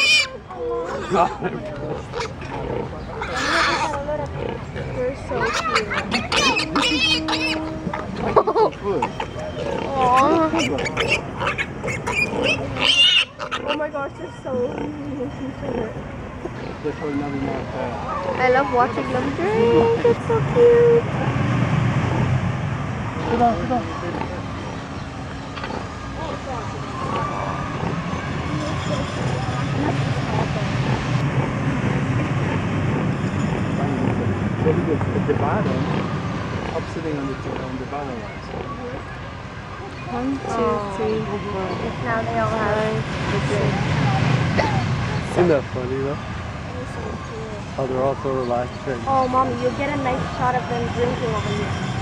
They're so cute. Oh my gosh, they're so cute. I love watching them drink. It's so cute. Sit down, sit down. At the bottom, up sitting on the bottom ones. 1, 2, 3, 4. Now they all have the drink. Isn't that funny though? How they're all so relaxed. Oh, mommy, you'll get a nice shot of them drinking over here.